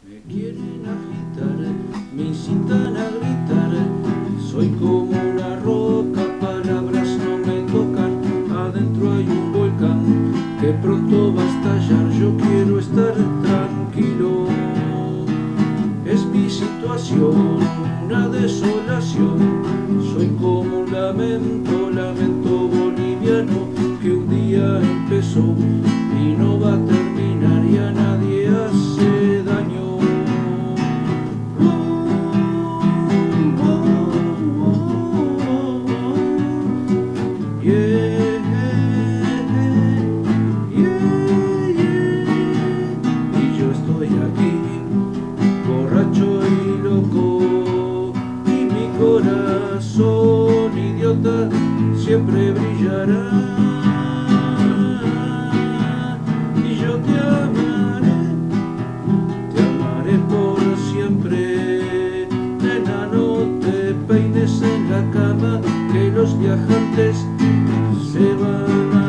Me quieren agitar, me incitan a gritar, soy como una roca, palabras no me tocan, adentro hay un volcán que pronto va a estallar, yo quiero estar tranquilo. Es mi situación, una desolación, soy como un lamento, lamento boliviano que un día empezó y no va a terminar y a nadie hace daño. Yeah, yeah, yeah. Y yo estoy aquí, borracho y loco, y mi corazón idiota siempre brillará. Y yo te amaré por siempre. Nena, no te peines en la cama, que los viajantes se van a